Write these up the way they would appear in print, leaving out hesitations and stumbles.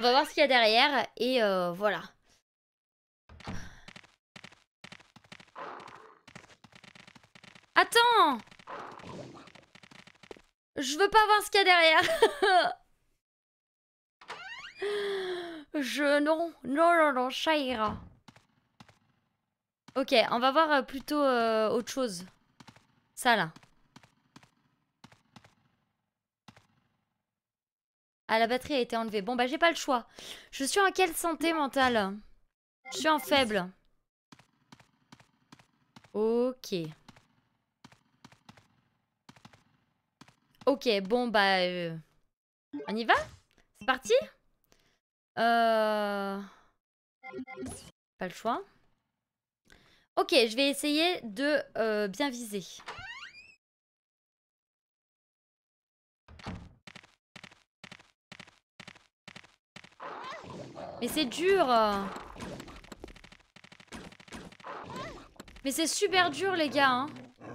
va voir ce qu'il y a derrière et voilà. Attends! Je veux pas voir ce qu'il y a derrière. Non, ça ira. Ok, on va voir plutôt autre chose. Ça là. Ah, la batterie a été enlevée. Bon, bah j'ai pas le choix. Je suis en quelle santé mentale? Je suis en faible. Ok. Ok, bon, bah... on y va? C'est parti? Pas le choix. Ok, je vais essayer de bien viser. Mais c'est dur. Mais c'est super dur, les gars. Hein.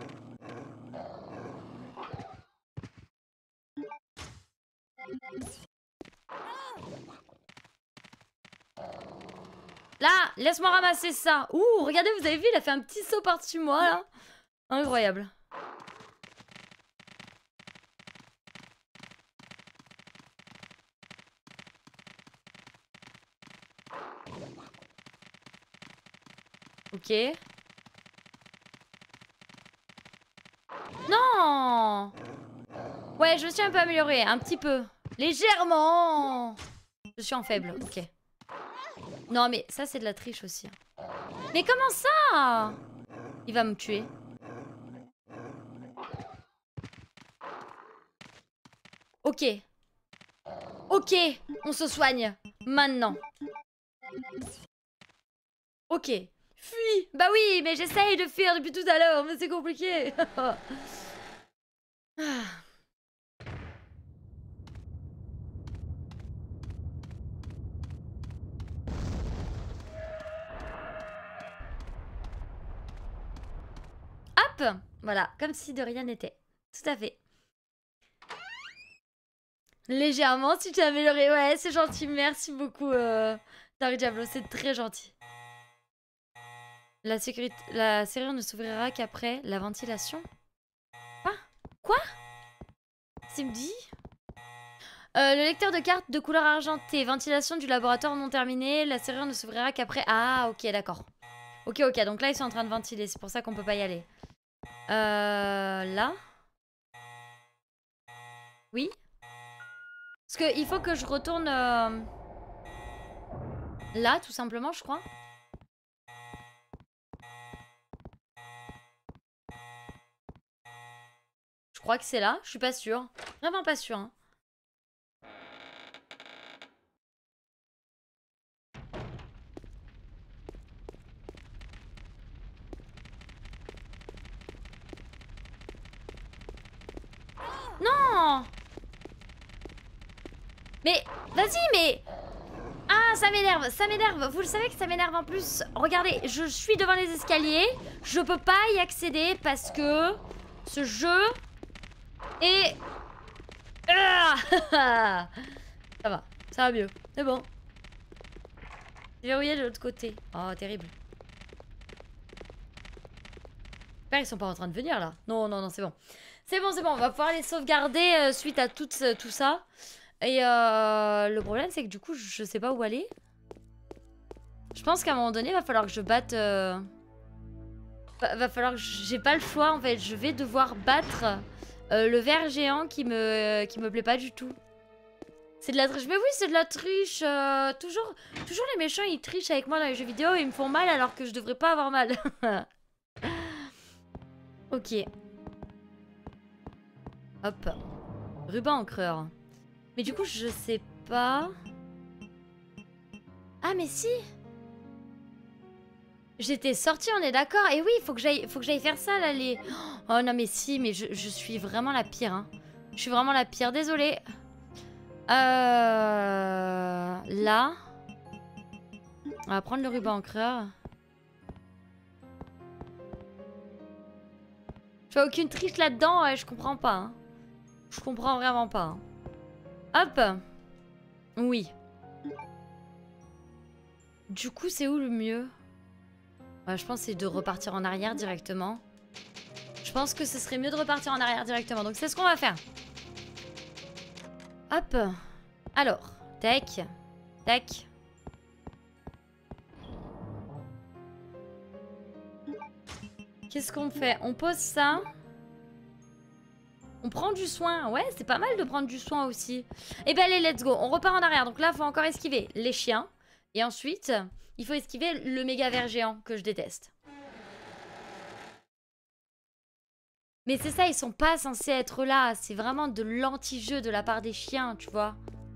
Là, laisse-moi ramasser ça. Ouh, regardez, vous avez vu, il a fait un petit saut par-dessus moi, là. Incroyable. Ok. Non! Ouais, je me suis un peu améliorée, un petit peu. Légèrement. Je suis en faible, ok. Non, mais ça, c'est de la triche aussi. Mais comment ça? Il va me tuer. Ok. Ok, on se soigne. Maintenant. Ok. Fuis. Bah oui, mais j'essaye de fuir depuis tout à l'heure, mais c'est compliqué. Hop. Voilà, comme si de rien n'était. Tout à fait. Légèrement, si tu as amélioré. Ouais, c'est gentil. Merci beaucoup, Dari Diablo. C'est très gentil. La serrure ne s'ouvrira qu'après la ventilation. Quoi? Quoi? C'est me dit? Le lecteur de cartes de couleur argentée. Ventilation du laboratoire non terminée. La serrure ne s'ouvrira qu'après... Ah, ok, d'accord. Ok, ok. Donc là, ils sont en train de ventiler. C'est pour ça qu'on peut pas y aller. Là? Oui? Parce qu'il faut que je retourne... Là, tout simplement, je crois. Je crois que c'est là. Je suis pas sûre. Vraiment pas sûre. Hein. Non! Mais, vas-y, mais... Ah, ça m'énerve, ça m'énerve. Vous le savez que ça m'énerve en plus. Regardez, je suis devant les escaliers. Je peux pas y accéder parce que ce jeu est... Ah ça va mieux. C'est bon. J'ai verrouillé de l'autre côté. Oh, terrible. J'espère qu'ils sont pas en train de venir là. Non, non, non, c'est bon. C'est bon, c'est bon. On va pouvoir les sauvegarder suite à tout ça. Et le problème, c'est que du coup, je sais pas où aller. Je pense qu'à un moment donné, il va falloir que je batte... Va falloir que... J'ai pas le choix, en fait. Je vais devoir battre le ver géant qui me plaît pas du tout. C'est de la triche. Mais oui, c'est de la triche. Toujours les méchants, ils trichent avec moi dans les jeux vidéo. Ils me font mal alors que je devrais pas avoir mal. Ok. Hop. Ruban encreur. Mais du coup, je sais pas... Ah, mais si! J'étais sortie, on est d'accord. Et oui, faut que j'aille faire ça, là, les... Oh non, mais si, mais je suis vraiment la pire, hein. Je suis vraiment la pire, désolée. Là. On va prendre le ruban encreur. Je fais aucune triche là-dedans, ouais, je comprends pas. Hein. Je comprends vraiment pas. Hein. Hop. Oui. Du coup, c'est où le mieux? Ouais, je pense que c'est de repartir en arrière directement. Je pense que ce serait mieux de repartir en arrière directement. Donc c'est ce qu'on va faire. Hop. Alors, tac. Tac. Qu'est-ce qu'on fait? On pose ça. On prend du soin. Ouais, c'est pas mal de prendre du soin aussi. Et ben allez, let's go. On repart en arrière. Donc là, il faut encore esquiver les chiens. Et ensuite, il faut esquiver le méga ver géant que je déteste. Mais c'est ça, ils sont pas censés être là. C'est vraiment de l'anti-jeu de la part des chiens, tu vois.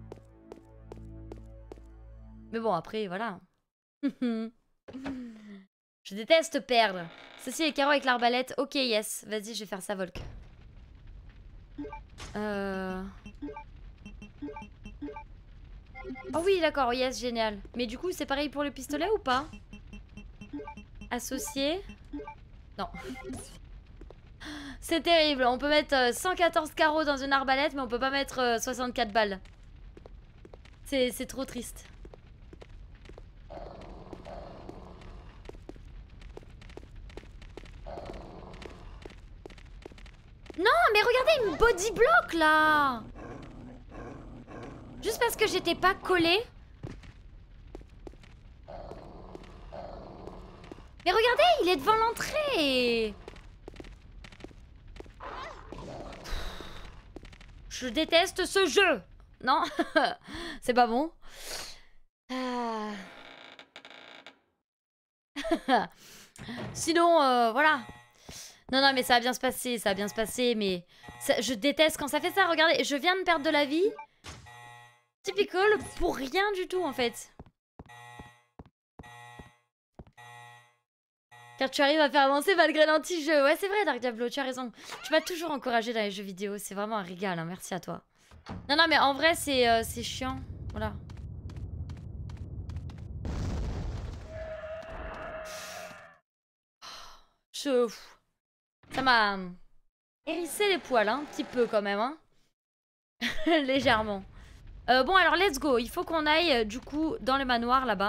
Mais bon, après, voilà. Je déteste perdre. Ceci les carreaux avec l'arbalète. Ok, yes. Vas-y, je vais faire ça, Volk. Oh oui, d'accord. Yes, génial. Mais du coup, c'est pareil pour le pistolet ou pas? Associé? Non. C'est terrible. On peut mettre 114 carreaux dans une arbalète, mais on peut pas mettre 64 balles. C'est trop triste. Non, mais regardez, une body block là. Juste parce que j'étais pas collée. Mais regardez, il est devant l'entrée. Je déteste ce jeu. Non, c'est pas bon. Sinon, voilà. Non, non, mais ça va bien se passer, ça va bien se passer, mais... Ça, je déteste quand ça fait ça, regardez, je viens de perdre de la vie. Typical, pour rien du tout, en fait. Car tu arrives à faire avancer malgré l'anti-jeu. Ouais, c'est vrai, Dark Diablo, tu as raison. Tu m'as toujours encouragé dans les jeux vidéo, c'est vraiment un régal, hein. Merci à toi. Non, non, mais en vrai, c'est chiant. Voilà. Ça m'a hérissé les poils, hein, un petit peu quand même, hein. Légèrement. Bon, alors, let's go. Il faut qu'on aille, du coup, dans le manoir, là-bas.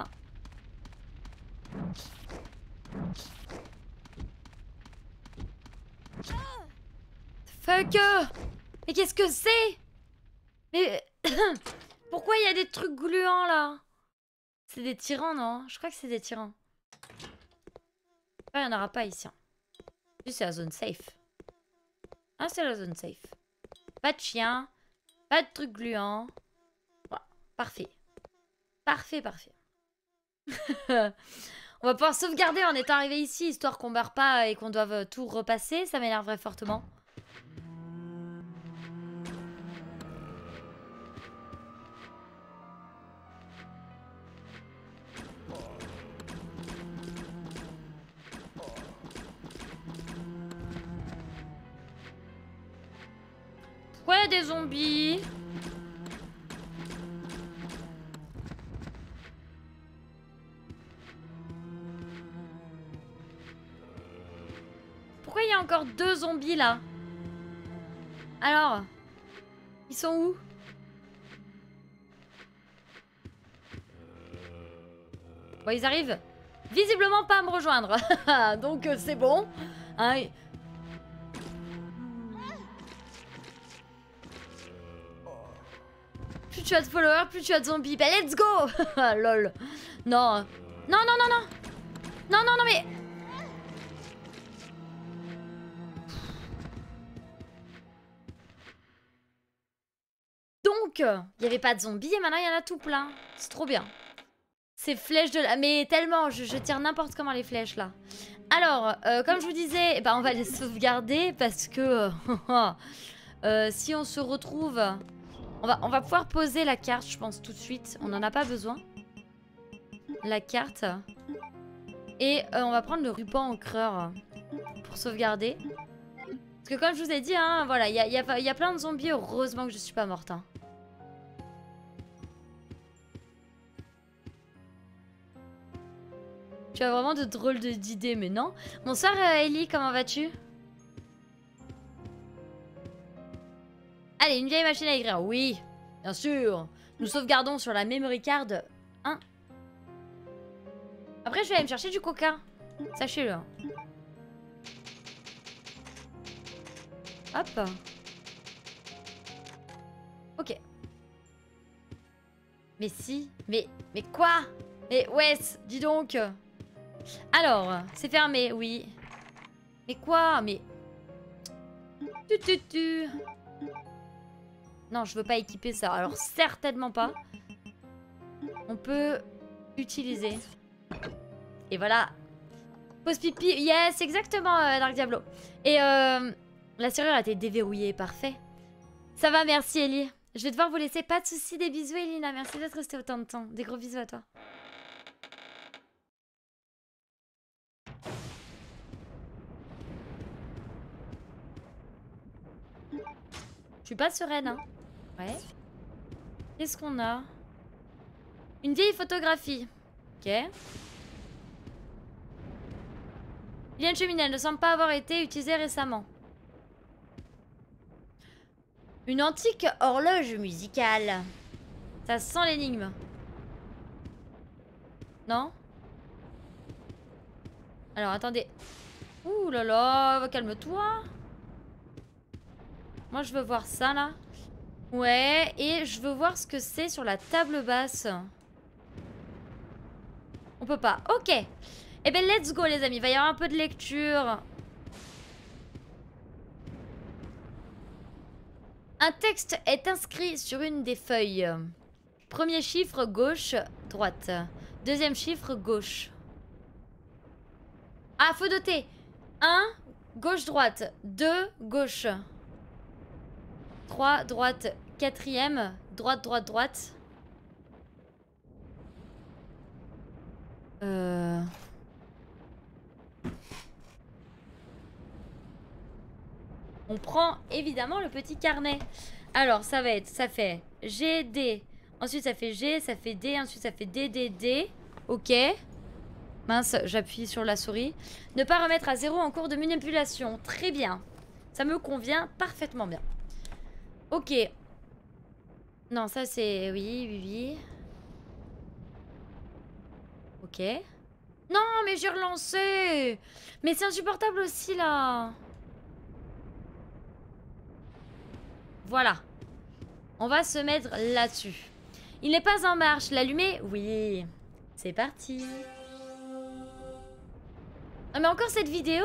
Fuck. Mais qu'est-ce que c'est? Mais... Pourquoi il y a des trucs gluants, là? C'est des tyrans, non? Je crois que c'est des tyrans. Il n'y en aura pas ici. C'est la zone safe. Ah, c'est la zone safe. Pas de chien. Pas de trucs gluants. Voilà. Parfait. Parfait, parfait. On va pouvoir sauvegarder en étant arrivé ici, histoire qu'on meure pas et qu'on doive tout repasser. Ça m'énerverait fortement. Pourquoi il y a des zombies? Pourquoi il y a encore 2 zombies là? Alors, ils sont où? Bon, ils arrivent visiblement pas à me rejoindre. Donc c'est bon. Hein, plus tu as de followers, plus tu as de zombies. Bah let's go. Lol. Non. Non, non, non, non. Non, non, non, mais... Donc, il n'y avait pas de zombies et maintenant il y en a tout plein. C'est trop bien. Ces flèches de la... Mais tellement, je tire n'importe comment les flèches là. Alors, comme je vous disais, bah, on va les sauvegarder parce que... si on se retrouve... On va pouvoir poser la carte, je pense, tout de suite. On n'en a pas besoin. La carte. Et on va prendre le ruban encreur pour sauvegarder. Parce que comme je vous ai dit, hein, voilà, il y a plein de zombies. Heureusement que je suis pas morte. Hein. Tu as vraiment de drôles d'idées, mais non. Bonsoir Ellie, comment vas-tu? Allez, une vieille machine à écrire. Oui, bien sûr. Nous sauvegardons sur la memory card 1. Après, je vais aller me chercher du coca. Sachez-le. Hop. Ok. Mais si. Mais quoi? Mais ouais, dis donc. Alors, c'est fermé, oui. Mais quoi? Mais... Tu. Non, je veux pas équiper ça. Alors, certainement pas. On peut utiliser. Et voilà. Pause pipi. Yes, exactement, Dark Diablo. Et la serrure a été déverrouillée. Parfait. Ça va, merci, Ellie. Je vais devoir vous laisser. Pas de soucis. Des bisous, Elina. Merci d'être resté autant de temps. Des gros bisous à toi. Je suis pas sereine, hein. Ouais. Qu'est-ce qu'on a? Une vieille photographie. Ok. Il y a une cheminée. Elle ne semble pas avoir été utilisée récemment. Une antique horloge musicale. Ça sent l'énigme. Non? Alors, attendez. Ouh là là, calme-toi. Moi, je veux voir ça, là. Ouais, et je veux voir ce que c'est sur la table basse. On peut pas. Ok. Eh ben, let's go, les amis. Il va y avoir un peu de lecture. Un texte est inscrit sur une des feuilles. Premier chiffre, gauche, droite. Deuxième chiffre, gauche. Ah, faut noter. 1, gauche, droite. 2, gauche. 3, droite. Quatrième, droite, droite, droite. On prend évidemment le petit carnet. Alors, ça va être, ça fait G, D. Ensuite, ça fait G, ça fait D. Ensuite, ça fait D, D, D. Ok. Mince, j'appuie sur la souris. Ne pas remettre à zéro en cours de manipulation. Très bien. Ça me convient parfaitement bien. Ok. Non, ça c'est... Oui, oui, oui. Ok. Non, mais j'ai relancé. Mais c'est insupportable aussi, là. Voilà. On va se mettre là-dessus. Il n'est pas en marche. L'allumer? Oui. C'est parti. Ah, mais encore cette vidéo?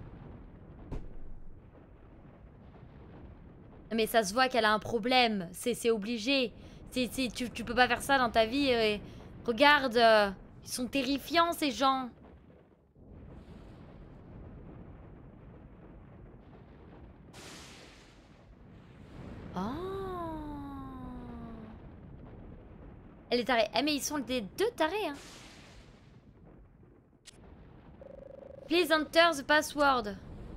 Mais ça se voit qu'elle a un problème. C'est obligé. Tu peux pas faire ça dans ta vie. Regarde. Ils sont terrifiants, ces gens. Oh. Elle est tarée. Eh, mais ils sont des deux tarés, hein. Please enter the password.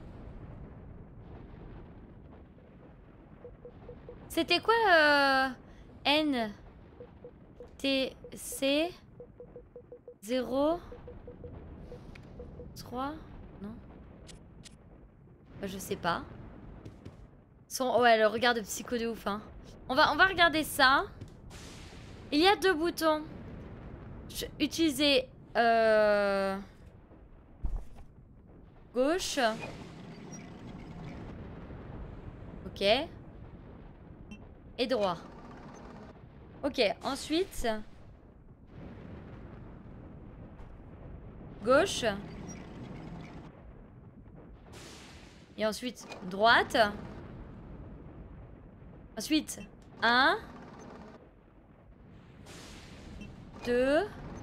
C'était quoi N T C 0 3 non, je sais pas. Ouais, le regard de psycho de ouf, hein. On va regarder ça. Il y a deux boutons. Utiliser gauche. Ok. Et droit. Ok, ensuite gauche. Et ensuite droite. Ensuite 1 2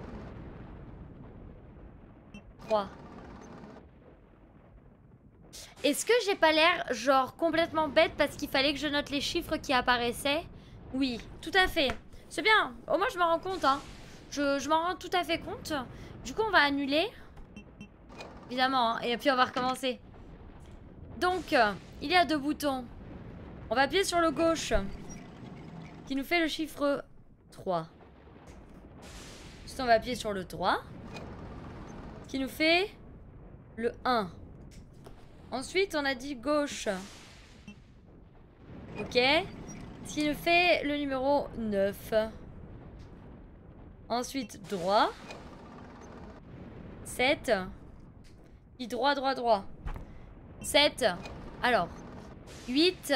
3. Est-ce que j'ai pas l'air genre complètement bête parce qu'il fallait que je note les chiffres qui apparaissaient? Oui, tout à fait. C'est bien. Au moins je m'en rends compte, hein. Je m'en rends tout à fait compte. Du coup on va annuler. Évidemment, hein. Et puis on va recommencer. Donc, il y a deux boutons. On va appuyer sur le gauche qui nous fait le chiffre 3. Ensuite on va appuyer sur le 3 qui nous fait le 1. Ensuite on a dit gauche. Ok. Ce qui nous fait le numéro 9. Ensuite droit. 7. Puis droit, droit, droit. 7. Alors. 8.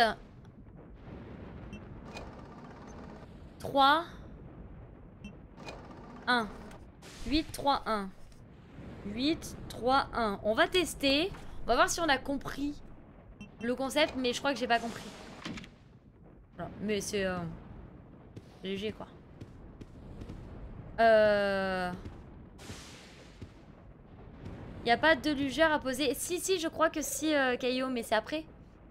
3. 1. 8, 3, 1. 8, 3, 1. On va tester. On va voir si on a compris le concept, mais je crois que j'ai pas compris. Voilà. Mais c'est léger, quoi. Y a pas de lugeur à poser. Si, si, je crois que si, Caillot, mais c'est après.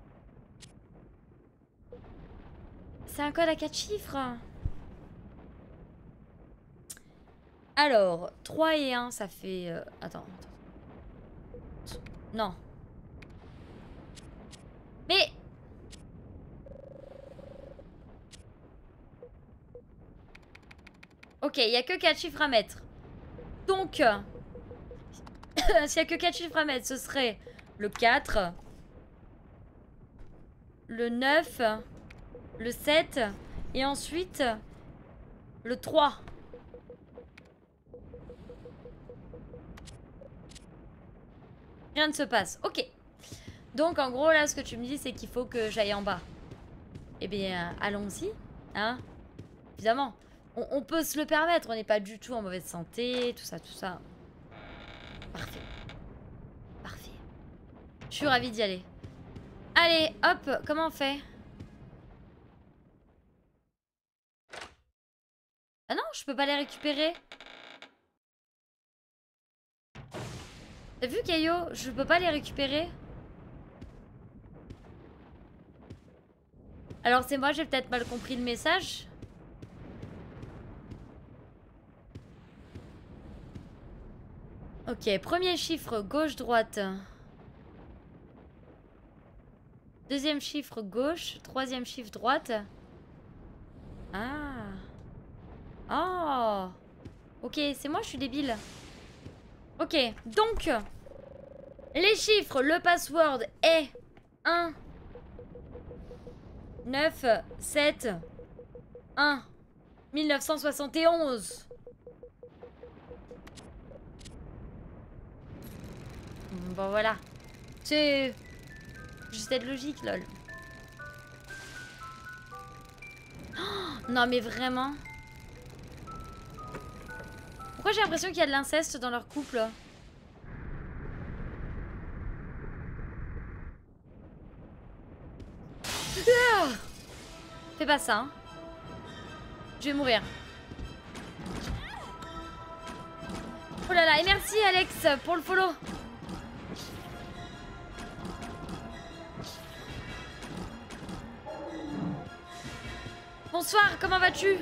C'est un code à 4 chiffres. Alors, 3 et 1, ça fait... Attends. Non. Mais... Ok, il n'y a que 4 chiffres à mettre. Donc, s'il n'y a que 4 chiffres à mettre, ce serait le 4, le 9, le 7, et ensuite, le 3. Rien ne se passe. Ok. Donc, en gros, là, ce que tu me dis, c'est qu'il faut que j'aille en bas. Eh bien, allons-y. Hein? Évidemment. On peut se le permettre. On n'est pas du tout en mauvaise santé. Tout ça, tout ça. Parfait. Parfait. Je suis ravie d'y aller. Allez, hop. Comment on fait? Ah non, je peux pas les récupérer. T'as vu, Caillot? Je peux pas les récupérer. Alors c'est moi, j'ai peut-être mal compris le message. Ok, premier chiffre, gauche-droite. Deuxième chiffre, gauche. Troisième chiffre, droite. Ah. Oh. Ok, c'est moi, je suis débile. Ok, donc... Les chiffres, le password est 1... 9, 7, 1, 1971. Bon voilà. C'est juste cette logique, lol. Oh, non mais vraiment. Pourquoi j'ai l'impression qu'il y a de l'inceste dans leur couple? Ah, fais pas ça, hein. Je vais mourir. Oh là là, et merci Alex pour le follow. Bonsoir, comment vas-tu?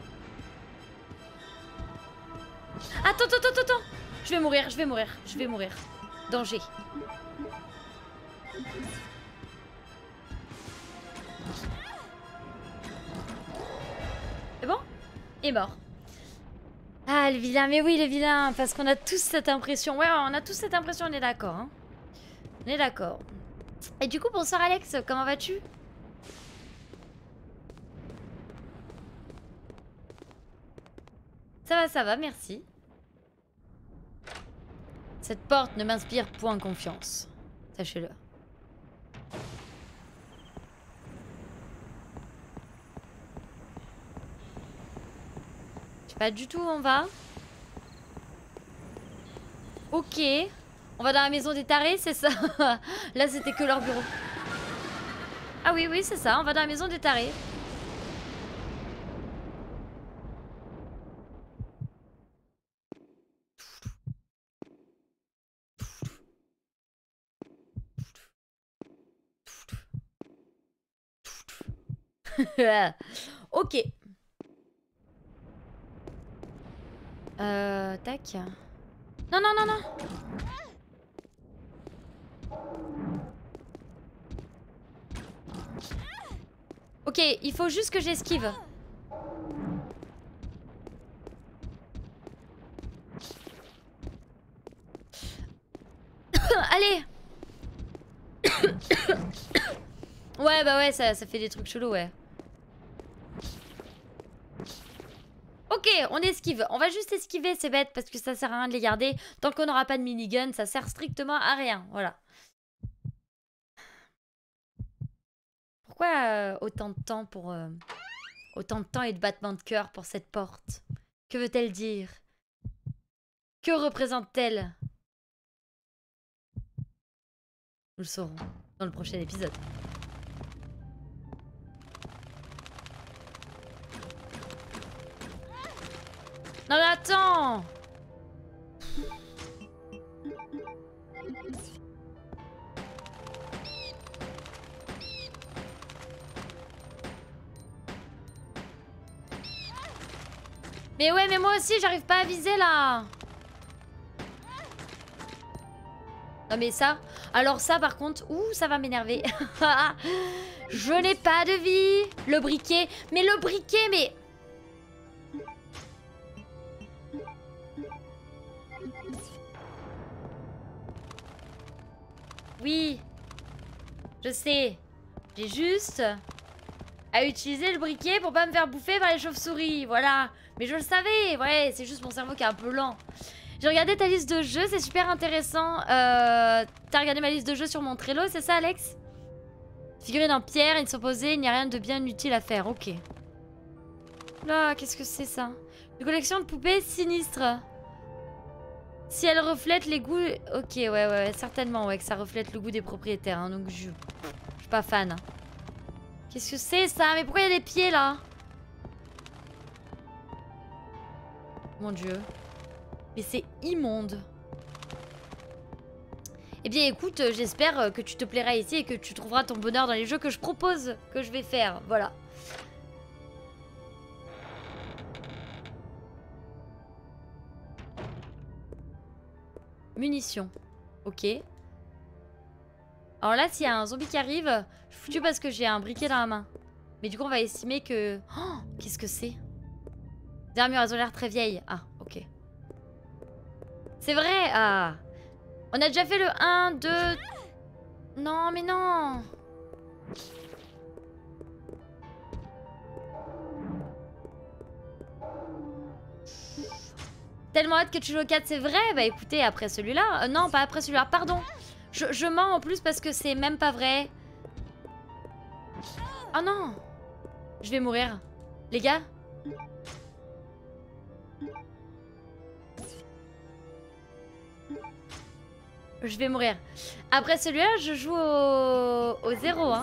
Attends, attends, attends, attends. Je vais mourir, je vais mourir, je vais mourir. Danger. C'est bon? Il est mort. Ah, le vilain, mais oui, le vilain, parce qu'on a tous cette impression. Ouais, on a tous cette impression, on est d'accord. Hein. On est d'accord. Et du coup, bonsoir Alex, comment vas-tu? Ça va, merci. Cette porte ne m'inspire point confiance. Sachez-le. Je sais pas du tout où on va. Ok. On va dans la maison des tarés, c'est ça? Là, c'était que leur bureau. Ah oui, oui, c'est ça. On va dans la maison des tarés. Ok. Tac. Non, non, non, non. Ok, il faut juste que j'esquive. Allez. Ouais, bah ouais, ça fait des trucs chelous, ouais. Ok. on esquive. On va juste esquiver, c'est bête, parce que ça sert à rien de les garder. Tant qu'on n'aura pas de minigun, ça sert strictement à rien. Voilà. Pourquoi autant de temps pour... autant de temps et de battements de cœur pour cette porte? Que veut-elle dire? Que représente-t-elle? Nous le saurons dans le prochain épisode. Non mais attends! Mais ouais, mais moi aussi, j'arrive pas à viser là. Non mais ça, alors ça par contre, ouh, ça va m'énerver. Je n'ai pas de vie. Le briquet, mais... Oui, je sais. J'ai juste à utiliser le briquet pour pas me faire bouffer par les chauves-souris, voilà. Mais je le savais, ouais, c'est juste mon cerveau qui est un peu lent. J'ai regardé ta liste de jeux, c'est super intéressant. T'as regardé ma liste de jeux sur mon Trello, c'est ça Alex? Figurines en pierre, ils sont posés, il n'y a rien de bien utile à faire, ok. Là, qu'est-ce que c'est ça? Une collection de poupées sinistres. Si elle reflète les goûts... Ok, ouais, certainement, ouais, que ça reflète le goût des propriétaires, hein, donc je suis pas fan. Qu'est-ce que c'est ça? Mais pourquoi il y a des pieds là? Mon dieu. Mais c'est immonde. Eh bien écoute, j'espère que tu te plairas ici et que tu trouveras ton bonheur dans les jeux que je propose, que je vais faire, voilà. Munitions. Ok. Alors là, s'il y a un zombie qui arrive, je suis foutu parce que j'ai un briquet dans la main. Mais du coup, on va estimer que... Oh, qu'est-ce que c'est? Les armures, elles ont l'air très vieilles. Ah, ok. C'est vrai. Ah. On a déjà fait le 1, 2... Non, mais non. Tellement hâte que tu joues au 4, c'est vrai? Bah écoutez, après celui-là... non, pas après celui-là, pardon. Je mens en plus parce que c'est même pas vrai. Oh non. Je vais mourir. Les gars? Je vais mourir. Après celui-là, je joue au 0, hein.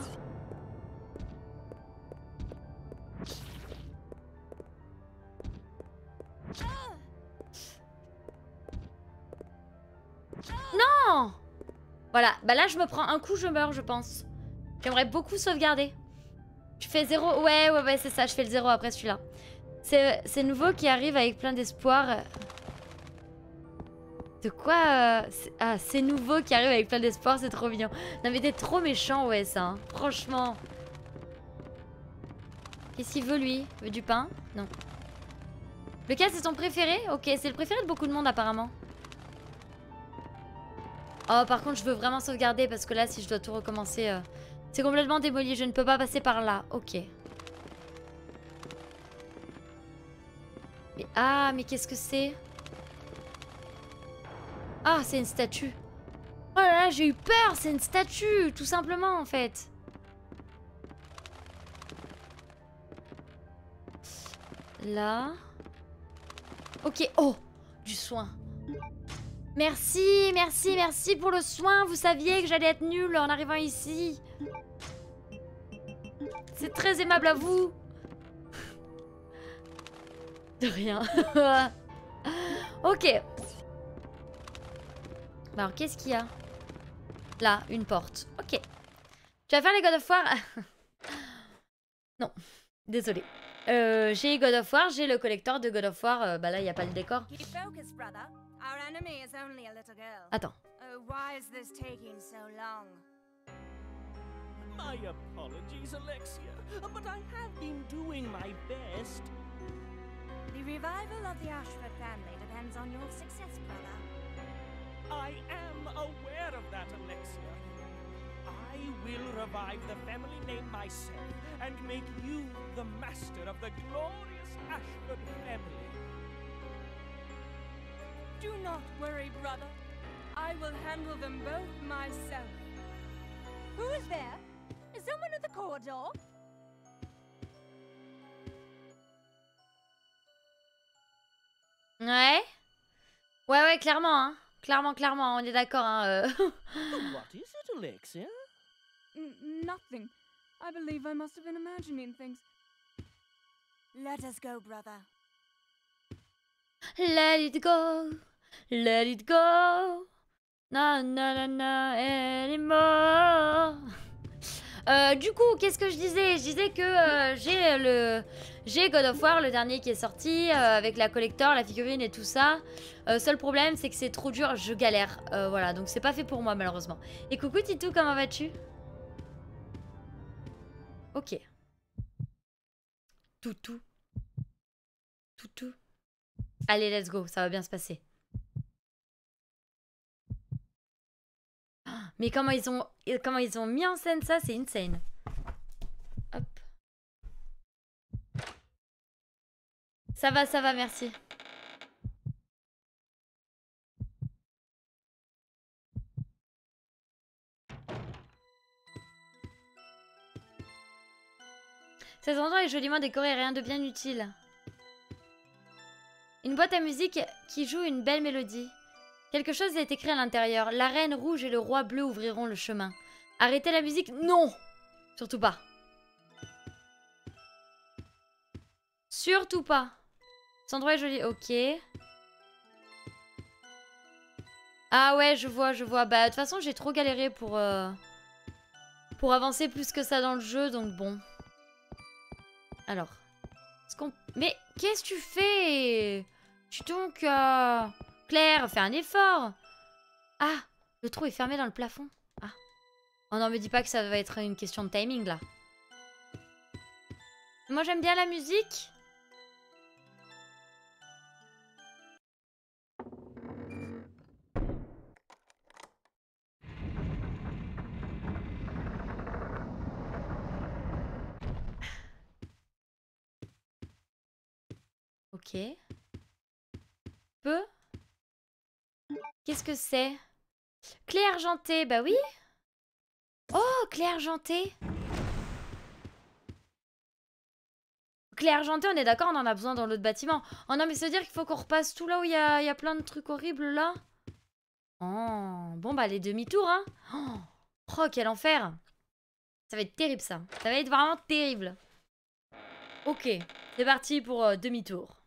Non! Voilà, bah là je me prends un coup, je meurs, je pense. J'aimerais beaucoup sauvegarder. Je fais 0, ouais, c'est ça, je fais le 0 après celui-là. C'est nouveau qui arrive avec plein d'espoir. De quoi Ah, c'est nouveau qui arrive avec plein d'espoir, c'est trop mignon. Non mais t'es trop méchant, ouais, ça. Hein. Franchement. Qu'est-ce qu'il veut, lui? Il veut du pain? Non. Le cas, c'est ton préféré? Ok, c'est le préféré de beaucoup de monde, apparemment. Oh, par contre, je veux vraiment sauvegarder parce que là, si je dois tout recommencer... c'est complètement démoli, je ne peux pas passer par là. Ok. Mais, ah, mais qu'est-ce que c'est? Ah, c'est une statue. Oh là là, j'ai eu peur, c'est une statue, tout simplement, en fait. Là. Ok, oh, du soin. Merci, merci, merci pour le soin. Vous saviez que j'allais être nulle en arrivant ici. C'est très aimable à vous. De rien. Ok. Alors, qu'est-ce qu'il y a? Là, une porte. Ok. Tu vas faire les God of War? Non. Désolée. J'ai God of War, j'ai le collector de God of War. Bah là, il n'y a pas le décor. Attends. My apologies, Alexia, but I have been doing my best. The revival of the Ashford family depends on your success, brother. I am aware of that, Alexia. I I will revive the family name myself and make you the master of the glorious Ashford family. Do not worry, brother. I will handle them both myself. Who is there? Is someone at the corridor? Ouais. Ouais, clairement, hein. Clairement, on est d'accord, hein. What is it, Alexia? Nothing. I believe I must have been imagining things. Let us go, brother. Let it go. Let it go. Na na na na anymore. Du coup, qu'est-ce que je disais? Je disais que j'ai God of War, le dernier qui est sorti, avec la collector, la figurine et tout ça. Seul problème, c'est que c'est trop dur, je galère. Voilà, donc c'est pas fait pour moi, malheureusement. Et coucou Titou, comment vas-tu? Ok. Toutou. Toutou. Allez, let's go, ça va bien se passer. Mais comment ils ont mis en scène ça, c'est insane. Hop. Ça va, merci. Cet endroit est joliment décoré, rien de bien utile. Une boîte à musique qui joue une belle mélodie. Quelque chose est écrit à l'intérieur. La reine rouge et le roi bleu ouvriront le chemin. Arrêtez la musique? Non! Surtout pas. Surtout pas. Cet endroit est joli. Ok. Ah ouais, je vois. Bah, de toute façon, j'ai trop galéré pour avancer plus que ça dans le jeu, donc bon. Alors. Mais qu'est-ce que tu fais? Donc, Claire, fais un effort. Ah, le trou est fermé dans le plafond. Ah. Oh non, me dis pas que ça va être une question de timing, là. Moi, j'aime bien la musique. Ok. Peu. Qu'est-ce que c'est? Clé argentée, bah oui. Oh, clé argentée. Clé argentée, on est d'accord, on en a besoin dans l'autre bâtiment. Oh non, mais ça veut dire qu'il faut qu'on repasse tout là où il y a plein de trucs horribles là. Oh, bon bah les demi-tours, hein. Oh, quel enfer. Ça va être terrible ça. Ça va être vraiment terrible. Ok, c'est parti pour demi-tour.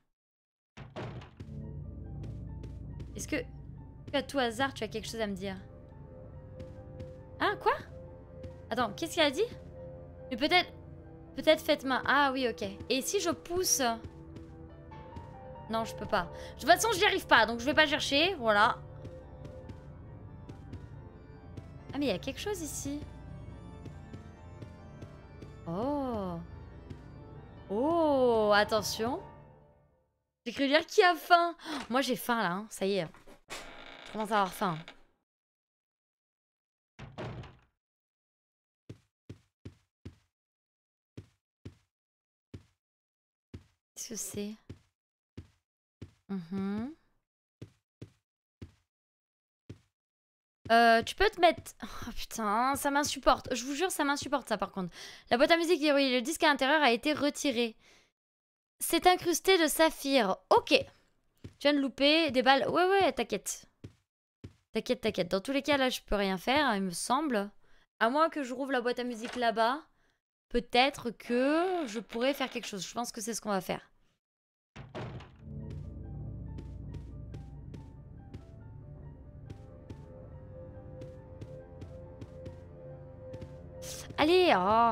Est-ce que, à tout hasard, tu as quelque chose à me dire? Hein, quoi? Attends, qu'est-ce qu'elle a dit? Mais peut-être faites main. Ah oui, ok. Et si je pousse? Non, je peux pas. De toute façon, j'y arrive pas, donc je vais pas chercher. Voilà. Ah, mais il y a quelque chose ici. Oh. Oh, attention. J'ai cru dire qui a faim. Oh, moi, j'ai faim, là. Hein. Ça y est. Je commence à avoir faim. Qu'est-ce que c'est? Tu peux te mettre... Oh putain, ça m'insupporte. Je vous jure, ça m'insupporte ça par contre. La boîte à musique, oui, le disque à l'intérieur a été retiré. C'est incrusté de saphir. Ok. Tu viens de louper des balles. Ouais, t'inquiète. T'inquiète. Dans tous les cas, là, je peux rien faire, il me semble. À moins que je rouvre la boîte à musique là-bas. Peut-être que je pourrais faire quelque chose. Je pense que c'est ce qu'on va faire. Allez, oh.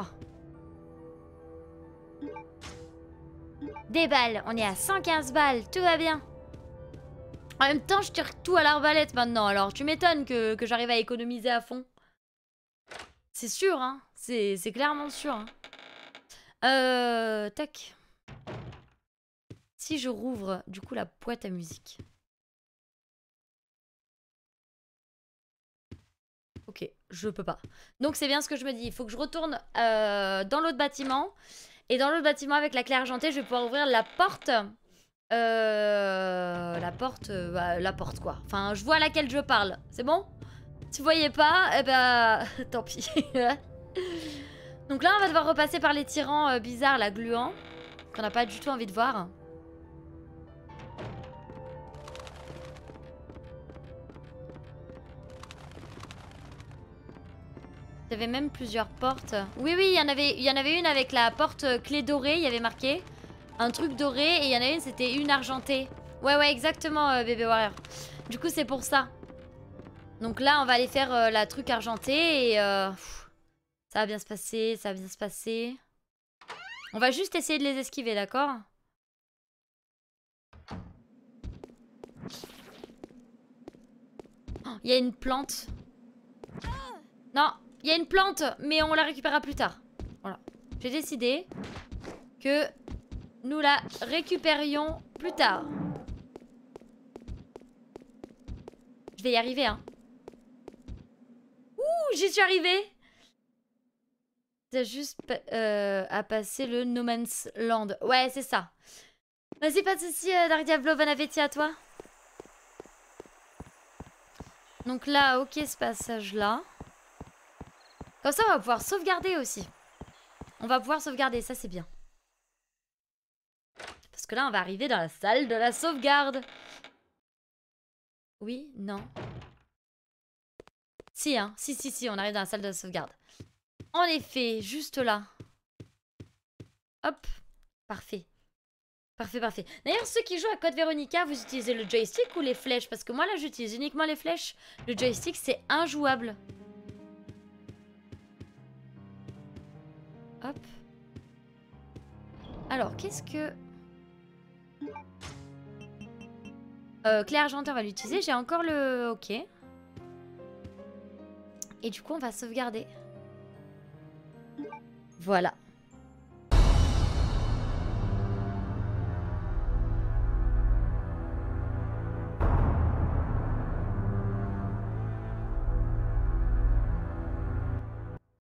Des balles, on est à 115 balles, tout va bien. En même temps, je tire tout à l'arbalète maintenant, alors tu m'étonnes que j'arrive à économiser à fond. C'est sûr, hein. C'est clairement sûr. Hein. Tac. Si je rouvre, du coup, la boîte à musique. Ok, je peux pas. Donc c'est bien ce que je me dis. Il faut que je retourne dans l'autre bâtiment. Et dans l'autre bâtiment, avec la clé argentée, je vais pouvoir ouvrir la porte. La porte quoi. Enfin, je vois à laquelle je parle. C'est bon? Si vous voyez pas, eh ben, tant pis. Donc là, on va devoir repasser par les tyrans bizarres, là, gluants. Qu'on n'a pas du tout envie de voir. Il y avait même plusieurs portes. Oui, oui, il y en avait une avec la porte clé dorée, il y avait marqué. Un truc doré, et il y en a une, c'était une argentée. Ouais, ouais, exactement, bébé warrior. Du coup, c'est pour ça. Donc là, on va aller faire la truc argentée, et ça va bien se passer, ça va bien se passer. On va juste essayer de les esquiver, d'accord? Oh, il y a une plante. Non, il y a une plante, mais on la récupérera plus tard. Voilà. J'ai décidé que nous la récupérions plus tard. Je vais y arriver, hein. Ouh, j'y suis arrivée. T'as juste à passer le No Man's Land. Ouais, c'est ça. Vas-y, pas de soucis, Dark Diablo, bon appétit à toi. Donc là, ok, ce passage-là. Comme ça, on va pouvoir sauvegarder aussi. On va pouvoir sauvegarder, ça c'est bien. Parce que là, on va arriver dans la salle de la sauvegarde. Oui, non. Si, hein. Si, on arrive dans la salle de la sauvegarde. En effet, juste là. Hop. Parfait. Parfait. D'ailleurs, ceux qui jouent à Code Veronica, vous utilisez le joystick ou les flèches? Parce que moi, là, j'utilise uniquement les flèches. Le joystick, c'est injouable. Hop. Alors, qu'est-ce que... clé argentée, on va l'utiliser. J'ai encore le... Ok. Et du coup, on va sauvegarder. Voilà.